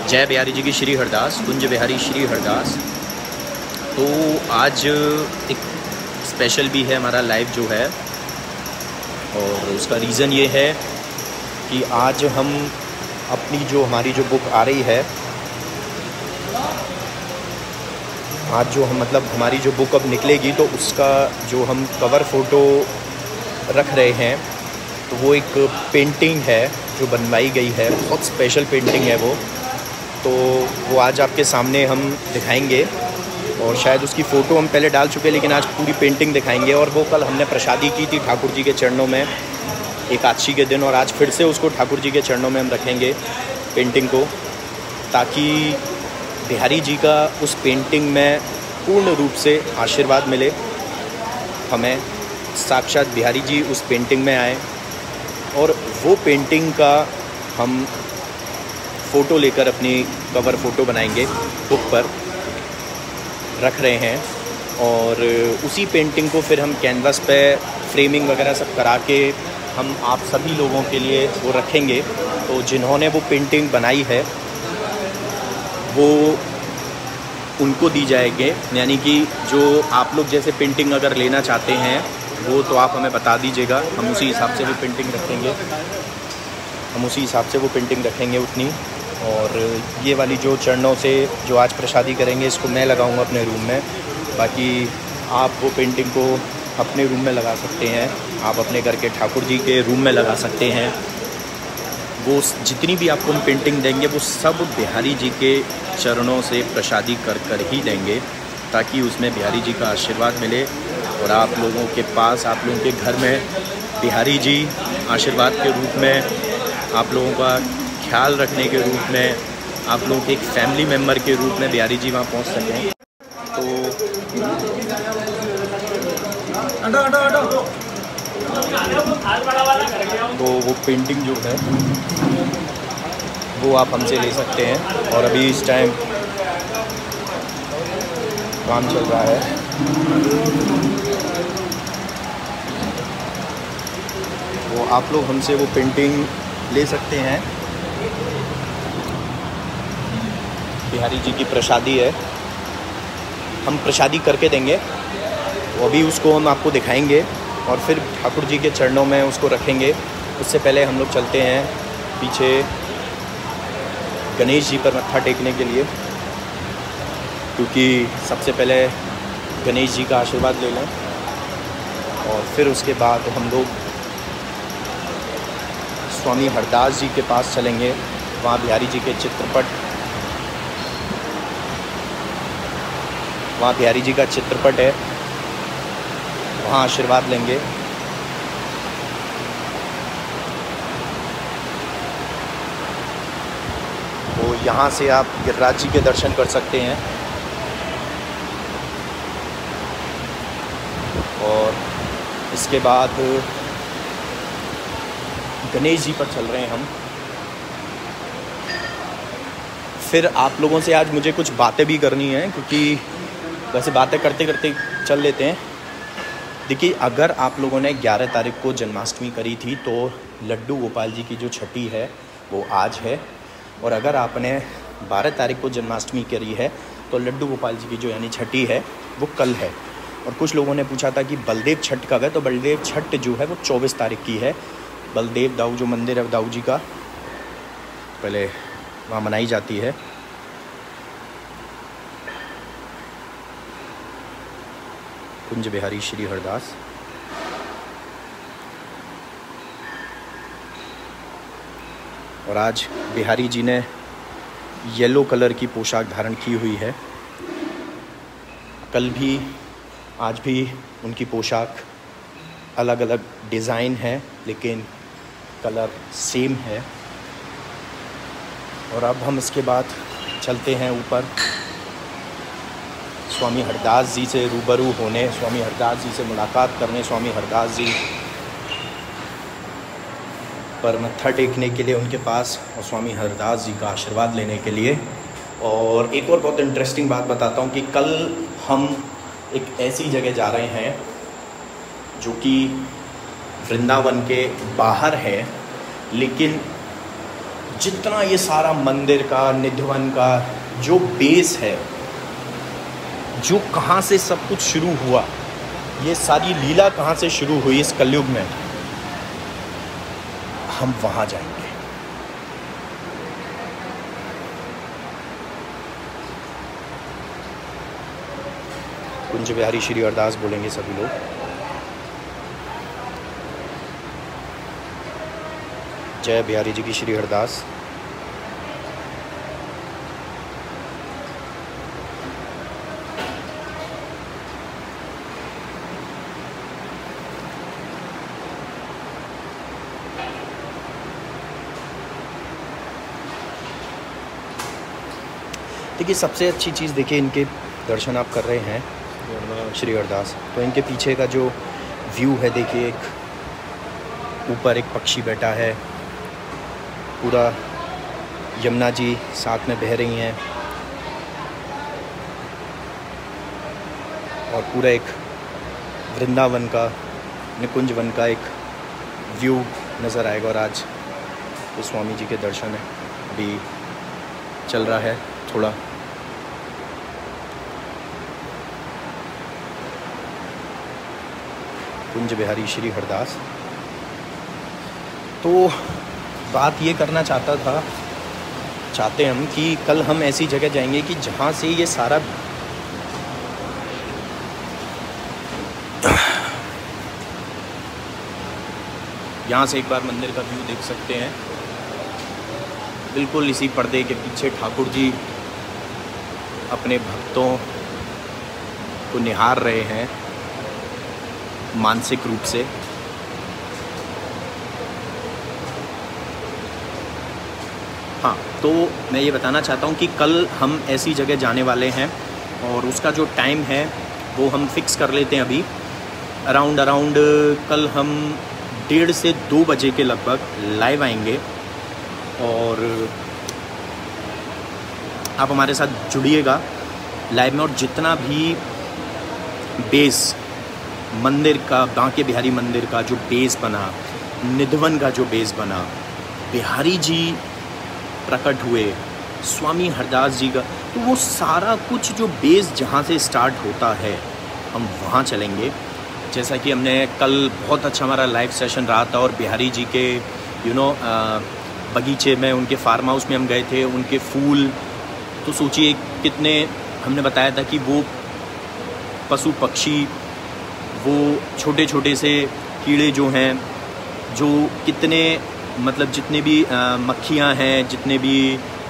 जय बिहारी जी की श्री हरदास, कुंज बिहारी श्री हरदास। तो आज एक स्पेशल भी है हमारा लाइव जो है, और उसका रीज़न ये है कि आज हम अपनी जो हमारी जो बुक आ रही है, आज जो हम हमारी जो बुक अब निकलेगी, तो उसका जो हम कवर फ़ोटो रख रहे हैं, तो वो एक पेंटिंग है जो बनवाई गई है, बहुत स्पेशल पेंटिंग है वो। तो वो आज आपके सामने हम दिखाएंगे, और शायद उसकी फ़ोटो हम पहले डाल चुके हैं, लेकिन आज पूरी पेंटिंग दिखाएंगे। और वो कल हमने प्रसादी की थी ठाकुर जी के चरणों में एकादशी के दिन, और आज फिर से उसको ठाकुर जी के चरणों में हम रखेंगे पेंटिंग को, ताकि बिहारी जी का उस पेंटिंग में पूर्ण रूप से आशीर्वाद मिले हमें। साक्षात बिहारी जी उस पेंटिंग में आए, और वो पेंटिंग का हम फ़ोटो लेकर अपनी कवर फ़ोटो बनाएंगे, बुक पर रख रहे हैं। और उसी पेंटिंग को फिर हम कैनवास पे फ्रेमिंग वगैरह सब करा के हम आप सभी लोगों के लिए वो रखेंगे। तो जिन्होंने वो पेंटिंग बनाई है वो उनको दी जाएंगे, यानी कि जो आप लोग जैसे पेंटिंग अगर लेना चाहते हैं वो तो आप हमें बता दीजिएगा, हम उसी हिसाब से वो पेंटिंग रखेंगे, उतनी। और ये वाली जो चरणों से जो आज प्रसादी करेंगे, इसको मैं लगाऊंगा अपने रूम में। बाकी आप वो पेंटिंग को अपने रूम में लगा सकते हैं, आप अपने घर के ठाकुर जी के रूम में लगा सकते हैं। वो जितनी भी आपको हम पेंटिंग देंगे वो सब बिहारी जी के चरणों से प्रसादी कर ही देंगे, ताकि उसमें बिहारी जी का आशीर्वाद मिले, और आप लोगों के पास, आप लोगों के घर में बिहारी जी आशीर्वाद के रूप में, आप लोगों का ख्याल रखने के रूप में, आप लोगों के एक फैमिली मेम्बर के रूप में बिहारी जी वहाँ पहुँच सकें। तो वो पेंटिंग जो है वो आप हमसे ले सकते हैं, और अभी इस टाइम काम चल रहा है। वो आप लोग हमसे वो पेंटिंग ले सकते हैं। बिहारी जी की प्रसादी है, हम प्रसादी करके देंगे, तो अभी उसको हम आपको दिखाएंगे और फिर ठाकुर जी के चरणों में उसको रखेंगे। उससे पहले हम लोग चलते हैं पीछे गणेश जी पर मत्था टेकने के लिए, क्योंकि सबसे पहले गणेश जी का आशीर्वाद ले लें, और फिर उसके बाद हम लोग स्वामी हरदास जी के पास चलेंगे। वहाँ बिहारी जी के वहाँ बिहारी जी का चित्रपट है, वहाँ आशीर्वाद लेंगे। तो यहाँ से आप गिरिराज जी के दर्शन कर सकते हैं, और इसके बाद गणेश जी पर चल रहे हैं हम। फिर आप लोगों से आज मुझे कुछ बातें भी करनी है, क्योंकि वैसे बातें करते करते चल लेते हैं। देखिए, अगर आप लोगों ने 11 तारीख को जन्माष्टमी करी थी, तो लड्डू गोपाल जी की जो छठी है वो आज है, और अगर आपने 12 तारीख को जन्माष्टमी करी है, तो लड्डू गोपाल जी की जो यानी छठी है वो कल है। और कुछ लोगों ने पूछा था कि बलदेव छठ कब है, तो बलदेव छठ जो है वो 24 तारीख की है। बलदेव दाऊ जो मंदिर है दाऊ जी का, पहले वहाँ मनाई जाती है। कुंज बिहारी श्री हरदास। और आज बिहारी जी ने येलो कलर की पोशाक धारण की हुई है। कल भी आज भी उनकी पोशाक अलग अलग डिज़ाइन है, लेकिन कलर सेम है। और अब हम इसके बाद चलते हैं ऊपर स्वामी हरदास जी से रूबरू होने, स्वामी हरदास जी से मुलाकात करने, स्वामी हरदास जी पर मत्था टेकने के लिए उनके पास, और स्वामी हरदास जी का आशीर्वाद लेने के लिए। और एक और बहुत इंटरेस्टिंग बात बताता हूँ कि कल हम एक ऐसी जगह जा रहे हैं जो कि वृंदावन के बाहर है, लेकिन जितना ये सारा मंदिर का, निधिवन का जो बेस है, जो कहाँ से सब कुछ शुरू हुआ, ये सारी लीला कहाँ से शुरू हुई इस कलयुग में, हम वहाँ जाएंगे। कुंज बिहारी श्री अरदास बोलेंगे सभी लोग। जय बिहारी जी की श्री अरदास। देखिए सबसे अच्छी चीज़, देखिए इनके दर्शन आप कर रहे हैं श्री अरदास, तो इनके पीछे का जो व्यू है, देखिए एक ऊपर एक पक्षी बैठा है, पूरा यमुना जी साथ में बह रही हैं और पूरा एक वृंदावन का, निकुंज वन का एक व्यू नज़र आएगा। और आज तो स्वामी जी के दर्शन है, अभी चल रहा है थोड़ा। कुंज बिहारी श्री हरदास। तो बात ये करना चाहते हम कि कल हम ऐसी जगह जाएंगे कि जहाँ से ये सारा यहाँ से एक बार मंदिर का व्यू देख सकते हैं। बिल्कुल इसी पर्दे के पीछे ठाकुर जी अपने भक्तों को निहार रहे हैं मानसिक रूप से। हाँ, तो मैं ये बताना चाहता हूँ कि कल हम ऐसी जगह जाने वाले हैं और उसका जो टाइम है वो हम फिक्स कर लेते हैं अभी। अराउंड कल हम 1:30 से 2 बजे के लगभग लाइव आएंगे और आप हमारे साथ जुड़िएगा लाइव में। और जितना भी बेस मंदिर का, बांके बिहारी मंदिर का जो बेस बना, निधिवन का जो बेस बना, बिहारी जी प्रकट हुए, स्वामी हरदास जी का, तो वो सारा कुछ जो बेस जहाँ से स्टार्ट होता है हम वहाँ चलेंगे। जैसा कि हमने कल बहुत अच्छा हमारा लाइव सेशन रहा था और बिहारी जी के बगीचे में, उनके फार्म हाउस में हम गए थे। उनके फूल तो सोचिए कितने, हमने बताया था कि वो पशु पक्षी, वो छोटे छोटे से कीड़े जो हैं, जो कितने मतलब जितने भी मक्खियाँ हैं, जितने भी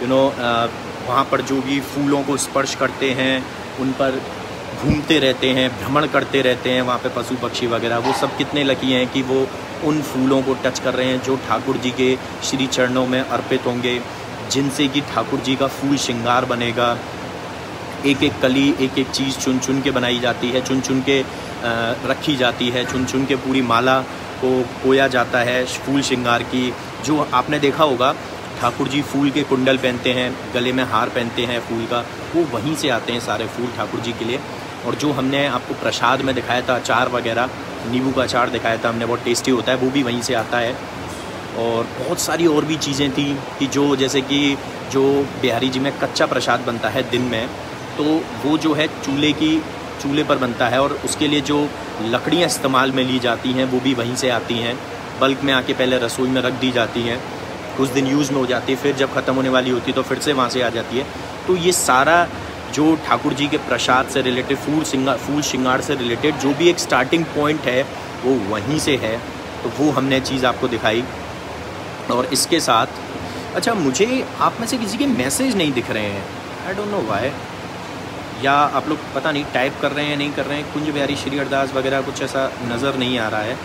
वहाँ पर जो भी फूलों को स्पर्श करते हैं, उन पर घूमते रहते हैं, भ्रमण करते रहते हैं वहाँ पे पशु पक्षी वगैरह, वो सब कितने लकी हैं कि वो उन फूलों को टच कर रहे हैं जो ठाकुर जी के श्री चरणों में अर्पित होंगे, जिनसे कि ठाकुर जी का फूल श्रृंगार बनेगा। एक एक कली, एक एक चीज़ चुन चुन के बनाई जाती है, चुन चुन के रखी जाती है, चुन चुन के पूरी माला को पोया जाता है फूल श्रृंगार की। जो आपने देखा होगा ठाकुर जी फूल के कुंडल पहनते हैं, गले में हार पहनते हैं फूल का, वो वहीं से आते हैं सारे फूल ठाकुर जी के लिए। और जो हमने आपको प्रसाद में दिखाया था, अचार वगैरह, नींबू का अचार दिखाया था हमने, बहुत टेस्टी होता है, वो भी वहीं से आता है। और बहुत सारी और भी चीज़ें थी कि जो, जैसे कि जो बिहारी जी में कच्चा प्रसाद बनता है दिन में, तो वो जो है चूल्हे पर बनता है और उसके लिए जो लकड़ियाँ इस्तेमाल में ली जाती हैं वो भी वहीं से आती हैं। बल्क में आके पहले रसोई में रख दी जाती हैं, कुछ दिन यूज़ में हो जाती है, फिर जब ख़त्म होने वाली होती है तो फिर से वहाँ से आ जाती है। तो ये सारा जो ठाकुर जी के प्रसाद से रिलेटेड, फूल श्रृंगार से रिलेटेड जो भी एक स्टार्टिंग पॉइंट है वो वहीं से है। तो वो हमने चीज़ आपको दिखाई। और इसके साथ अच्छा, मुझे आप में से किसी के मैसेज नहीं दिख रहे हैं, आई डोंट नो व्हाई, या आप लोग पता नहीं टाइप कर रहे हैं नहीं कर रहे हैं। कुंज बिहारी श्री अरदास वगैरह कुछ ऐसा नज़र नहीं आ रहा है।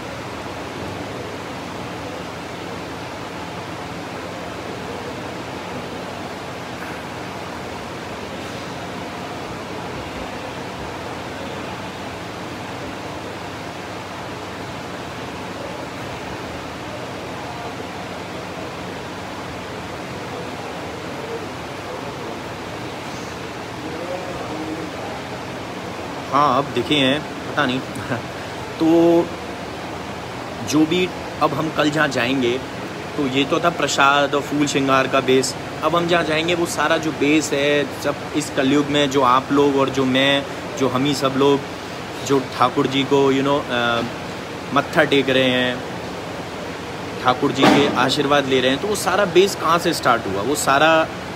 हाँ, अब दिखे हैं, पता नहीं तो जो भी अब हम कल जहाँ जाएंगे तो ये तो था प्रसाद और फूल श्रृंगार का बेस। अब हम जहाँ जाएंगे वो सारा जो बेस है, जब इस कलयुग में जो आप लोग और जो मैं, जो हम ही सब लोग जो ठाकुर जी को मत्था टेक रहे हैं, ठाकुर जी के आशीर्वाद ले रहे हैं, तो वो सारा बेस कहाँ से स्टार्ट हुआ, वो सारा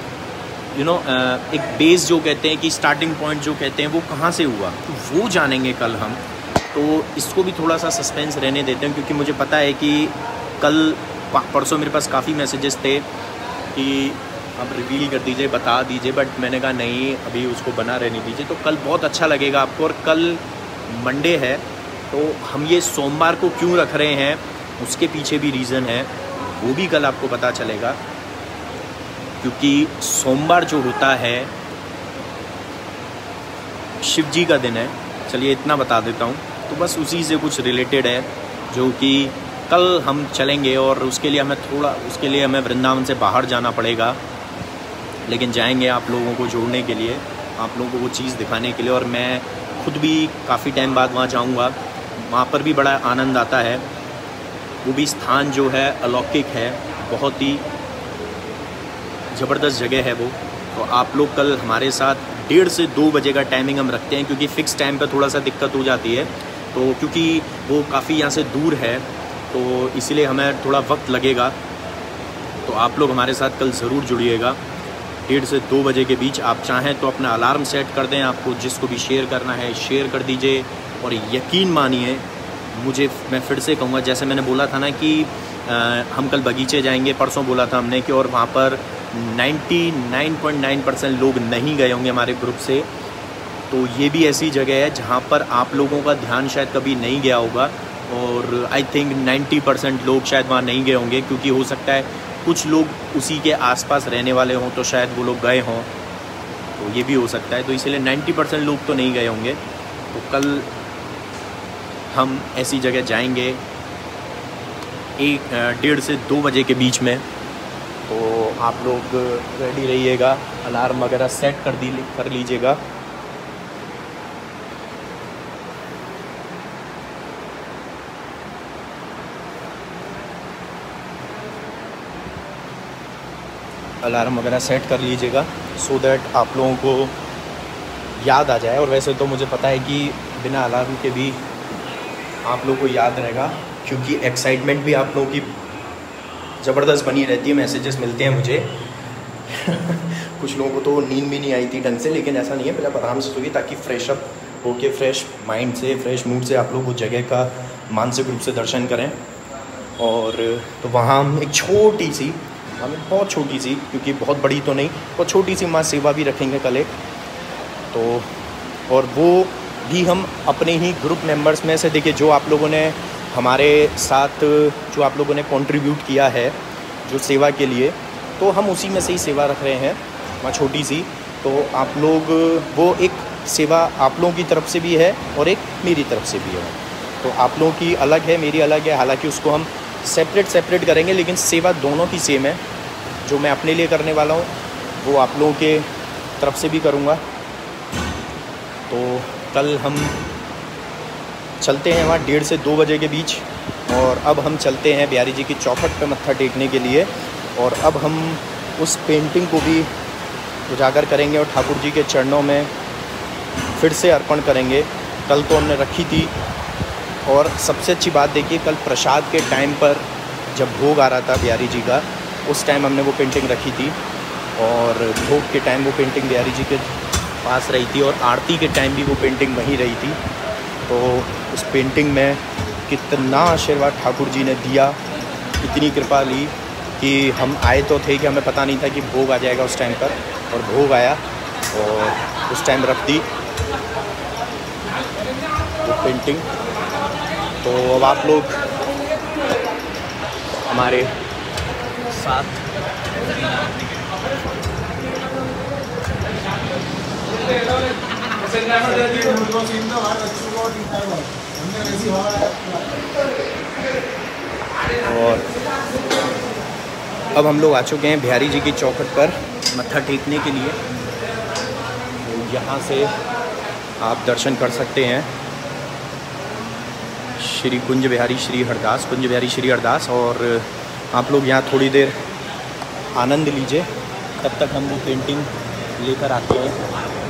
एक बेस जो कहते हैं कि स्टार्टिंग पॉइंट जो कहते हैं वो कहाँ से हुआ, तो वो जानेंगे कल हम। तो इसको भी थोड़ा सा सस्पेंस रहने देते हैं, क्योंकि मुझे पता है कि कल परसों मेरे पास काफ़ी मैसेजेस थे कि आप रिवील कर दीजिए, बता दीजिए, बट मैंने कहा नहीं, अभी उसको बना रहने दीजिए। तो कल बहुत अच्छा लगेगा आपको। और कल मंडे है, तो हम ये सोमवार को क्यों रख रहे हैं उसके पीछे भी रीज़न है, वो भी कल आपको पता चलेगा। क्योंकि सोमवार जो होता है शिव जी का दिन है, चलिए इतना बता देता हूँ। तो बस उसी से कुछ रिलेटेड है जो कि कल हम चलेंगे, और उसके लिए हमें वृंदावन से बाहर जाना पड़ेगा, लेकिन जाएंगे आप लोगों को जोड़ने के लिए, आप लोगों को वो चीज़ दिखाने के लिए। और मैं खुद भी काफ़ी टाइम बाद वहाँ जाऊँगा, वहाँ पर भी बड़ा आनंद आता है। वो भी स्थान जो है अलौकिक है, बहुत ही ज़बरदस्त जगह है वो। तो आप लोग कल हमारे साथ 1:30 से 2 बजे का टाइमिंग हम रखते हैं, क्योंकि फ़िक्स टाइम पर थोड़ा सा दिक्कत हो जाती है। तो क्योंकि वो काफ़ी यहाँ से दूर है, तो इसीलिए हमें थोड़ा वक्त लगेगा। तो आप लोग हमारे साथ कल ज़रूर जुड़िएगा 1:30 से 2 बजे के बीच। आप चाहें तो अपना अलार्म सेट कर दें, आपको जिसको भी शेयर करना है शेयर कर दीजिए। और यकीन मानिए, मैं फिर से कहूँगा, जैसे मैंने बोला था ना कि हम कल बगीचे जाएंगे, परसों बोला था हमने कि, और वहाँ पर 99.9% लोग नहीं गए होंगे हमारे ग्रुप से। तो ये भी ऐसी जगह है जहाँ पर आप लोगों का ध्यान शायद कभी नहीं गया होगा, और आई थिंक 90% लोग शायद वहाँ नहीं गए होंगे, क्योंकि हो सकता है कुछ लोग उसी के आसपास रहने वाले हों, तो शायद वो लोग गए हों, तो ये भी हो सकता है। तो इसलिए 90% लोग तो नहीं गए होंगे। तो कल हम ऐसी जगह जाएंगे 1:30 से 2 बजे के बीच में। तो आप लोग रेडी रहिएगा, अलार्म वगैरह सेट कर लीजिएगा। अलार्म वगैरह सेट कर लीजिएगा सो दैट आप लोगों को याद आ जाए। और वैसे तो मुझे पता है कि बिना अलार्म के भी आप लोगों को याद रहेगा, क्योंकि एक्साइटमेंट भी आप लोगों की ज़बरदस्त बनी रहती है। मैसेजेस मिलते हैं मुझे कुछ लोगों को तो नींद भी नहीं आई थी ढंग से, लेकिन ऐसा नहीं है, पहले आराम से सोइए ताकि फ्रेश अप होके, फ्रेश माइंड से, फ्रेश मूड से आप लोग उस जगह का मानसिक रूप से दर्शन करें। और तो वहाँ हम एक छोटी सी, हमें बहुत छोटी सी, क्योंकि बहुत बड़ी तो नहीं, बहुत छोटी सी माँ सेवा भी रखेंगे कल एक। तो और वो भी हम अपने ही ग्रुप मेंबर्स में से, देखिए जो आप लोगों ने हमारे साथ, जो आप लोगों ने कंट्रीब्यूट किया है जो सेवा के लिए, तो हम उसी में से ही सेवा रख रहे हैं वहाँ छोटी सी। तो आप लोग, वो एक सेवा आप लोगों की तरफ से भी है और एक मेरी तरफ से भी है। तो आप लोगों की अलग है, मेरी अलग है, हालांकि उसको हम सेपरेट करेंगे, लेकिन सेवा दोनों की सेम है। जो मैं अपने लिए करने वाला हूँ वो आप लोगों के तरफ से भी करूँगा। तो कल हम चलते हैं वहाँ 1:30 से 2 बजे के बीच। और अब हम चलते हैं बिहारी जी की चौखट पे मत्था टेकने के लिए। और अब हम उस पेंटिंग को भी उजागर करेंगे और ठाकुर जी के चरणों में फिर से अर्पण करेंगे। कल तो हमने रखी थी, और सबसे अच्छी बात देखिए, कल प्रसाद के टाइम पर जब भोग आ रहा था बिहारी जी का, उस टाइम हमने वो पेंटिंग रखी थी। और भोग के टाइम वो पेंटिंग बिहारी जी के पास रही थी, और आरती के टाइम भी वो पेंटिंग वहीं रही थी। तो उस पेंटिंग में कितना आशीर्वाद ठाकुर जी ने दिया, इतनी कृपा ली कि हम आए तो थे कि हमें पता नहीं था कि भोग आ जाएगा उस टाइम पर, और भोग आया और उस टाइम रख दी वो पेंटिंग। तो अब आप लोग हमारे साथ और अब हम लोग आ चुके हैं बिहारी जी की चौखट पर मत्था टेकने के लिए। तो यहाँ से आप दर्शन कर सकते हैं श्री कुंज बिहारी श्री हरदास, कुंज बिहारी श्री हरदास। और आप लोग यहाँ थोड़ी देर आनंद लीजिए, तब तक हम वो पेंटिंग लेकर आते हैं।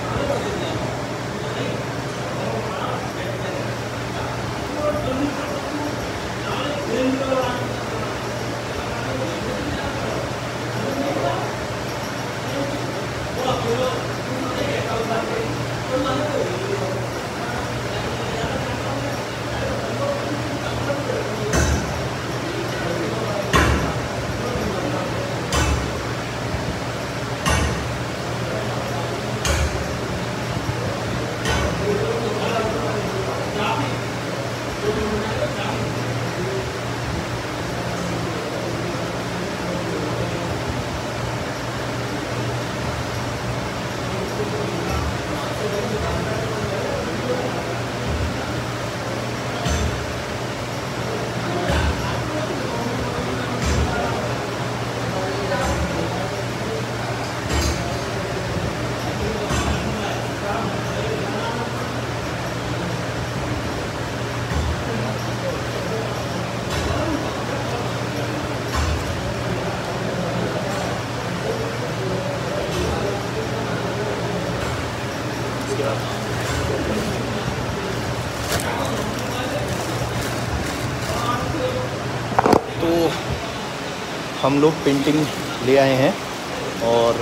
तो हम लोग पेंटिंग ले आए हैं और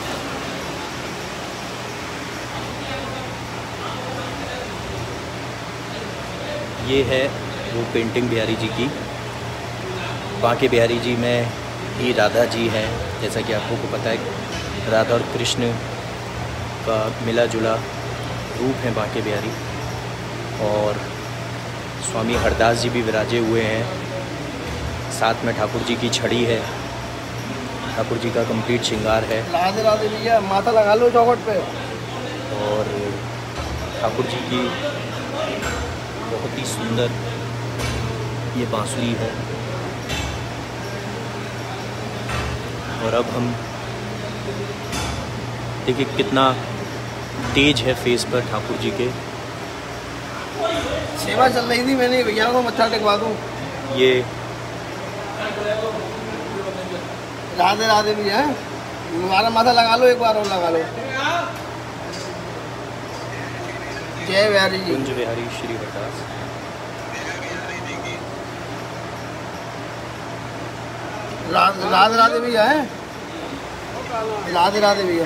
ये है वो पेंटिंग बिहारी जी की। बांके बिहारी जी में ही राधा जी हैं, जैसा कि आपको को पता है राधा और कृष्ण का मिला जुला रूप है बांके बिहारी। और स्वामी हरदास जी भी विराजे हुए हैं, साथ में ठाकुर जी की छड़ी है, ठाकुर जी का कंप्लीट श्रृंगार है। राधे राधे भैया, माथा लगा लो चौखट पे। और ठाकुर जी की बहुत ही सुंदर ये बांसुरी है। और अब हम देखिए कितना तेज है फेस पर ठाकुर जी के। सेवा चल रही थी, मैंने भैया को मत्था टेकवा दूं। ये राधे राधे भैया, हमारा माथा लगा लो, एक बार और लगा लो। जय बिहारी जी। कुंज बिहारी श्री हरदास। राधे राधे भैया है, राधे राधे भैया।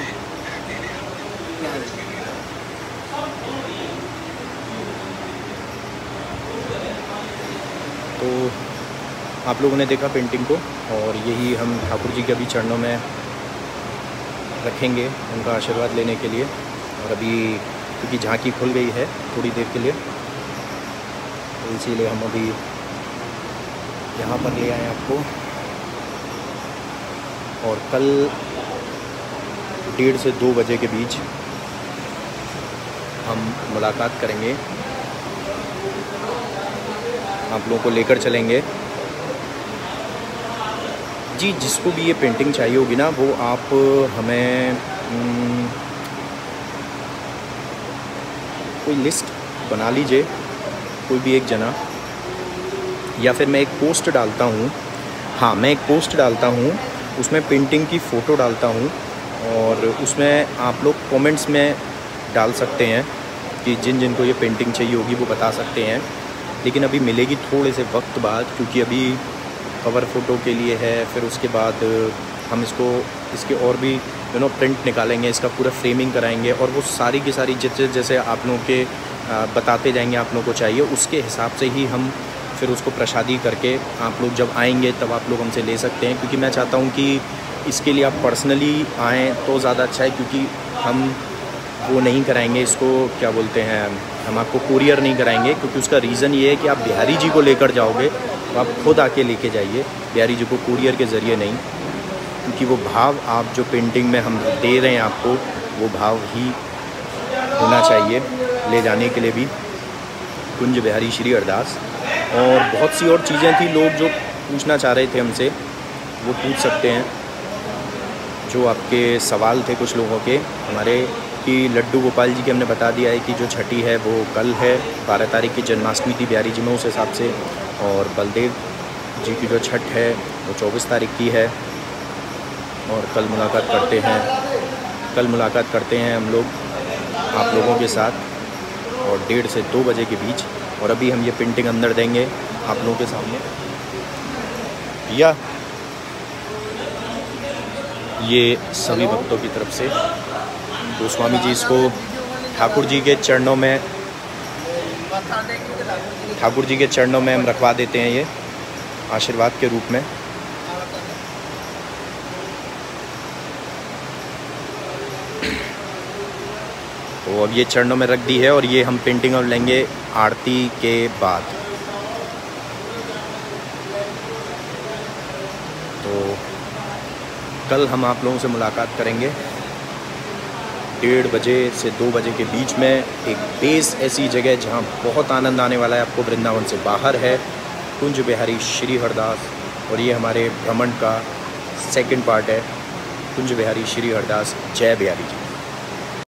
तो आप लोगों ने देखा पेंटिंग को, और यही हम ठाकुर जी के अभी चरणों में रखेंगे उनका आशीर्वाद लेने के लिए। और अभी क्योंकि झांकी खुल गई है थोड़ी देर के लिए, तो इसीलिए हम अभी यहाँ पर ले आए आपको। और कल 1:30 से 2 बजे के बीच हम मुलाकात करेंगे, आप लोगों को लेकर चलेंगे जी। जिसको भी ये पेंटिंग चाहिए होगी ना, वो आप हमें कोई लिस्ट बना लीजिए, कोई भी एक जना, या फिर मैं एक पोस्ट डालता हूँ। हाँ, मैं एक पोस्ट डालता हूँ, उसमें पेंटिंग की फ़ोटो डालता हूँ, और उसमें आप लोग कमेंट्स में डाल सकते हैं कि जिन जिन को ये पेंटिंग चाहिए होगी वो बता सकते हैं। लेकिन अभी मिलेगी थोड़े से वक्त बाद, क्योंकि अभी कवर फ़ोटो के लिए है। फिर उसके बाद हम इसके और भी प्रिंट निकालेंगे, इसका पूरा फ्रेमिंग कराएंगे, और वो सारी की सारी जैसे आप लोगों के बताते जाएंगे आप लोगों को चाहिए, उसके हिसाब से ही हम फिर उसको प्रसादी करके आप लोग जब आएंगे तब आप लोग हमसे ले सकते हैं। क्योंकि मैं चाहता हूँ कि इसके लिए आप पर्सनली आएँ तो ज़्यादा अच्छा है, क्योंकि हम वो नहीं कराएंगे, इसको क्या बोलते हैं, हम आपको कुरियर नहीं कराएंगे। क्योंकि उसका रीज़न ये है कि आप बिहारी जी को लेकर जाओगे तो आप खुद आके लेके जाइए, बिहारी जी को कुरियर के ज़रिए नहीं। क्योंकि वो भाव आप जो पेंटिंग में हम दे रहे हैं आपको, वो भाव ही होना चाहिए ले जाने के लिए भी। कुंज बिहारी श्री हरदास। और बहुत सी और चीज़ें थी, लोग जो पूछना चाह रहे थे हमसे वो पूछ सकते हैं, जो आपके सवाल थे कुछ लोगों के हमारे, कि लड्डू गोपाल जी की हमने बता दिया है कि जो छठी है वो कल है, 12 तारीख की जन्माष्टमी थी बिहारी जी में उस हिसाब से। और बलदेव जी की जो छठ है वो 24 तारीख की है और कल मुलाकात करते हैं हम लोग आप लोगों के साथ और 1:30 से 2 बजे के बीच। और अभी हम ये पेंटिंग अंदर देंगे आप लोगों के सामने। या ये सभी भक्तों की तरफ से तो स्वामी जी इसको ठाकुर जी के चरणों में हम रखवा देते हैं, ये आशीर्वाद के रूप में। तो अब ये चरणों में रख दी है और ये हम पेंटिंग और लेंगे आरती के बाद। तो कल हम आप लोगों से मुलाकात करेंगे 1:30 बजे से 2 बजे के बीच में एक बेस ऐसी जगह जहां बहुत आनंद आने वाला है आपको, वृंदावन से बाहर है, कुंज बिहारी श्री हरदास। और ये हमारे भ्रमण का सेकंड पार्ट है, कुंज बिहारी श्री हरदास। जय बिहारी जी।